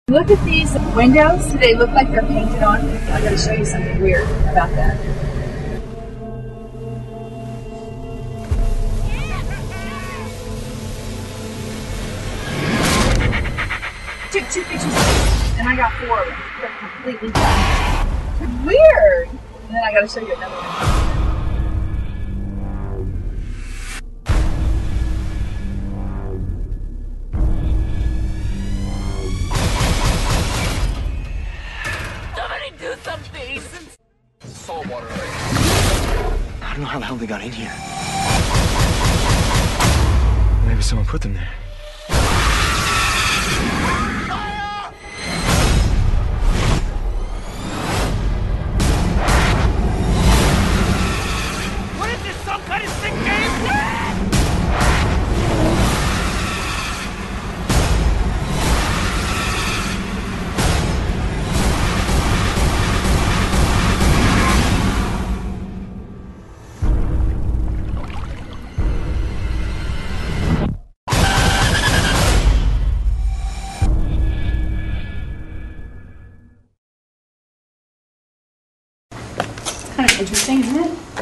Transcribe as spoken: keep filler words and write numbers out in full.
Look at these windows. They look like they're painted on. I gotta show you something weird about that. Took two pictures of this, and I got four of them. They're completely done. Weird! And then I gotta show you another one. Do something! Saltwater lake. I don't know how the hell they got in here. Maybe someone put them there. What is this, some kind of sick game? Kind of interesting, isn't it?